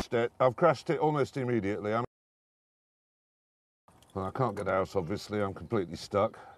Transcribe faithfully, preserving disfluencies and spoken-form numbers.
crashed it. I've crashed it almost immediately. I'm... Well, I can't get out, obviously. I'm completely stuck.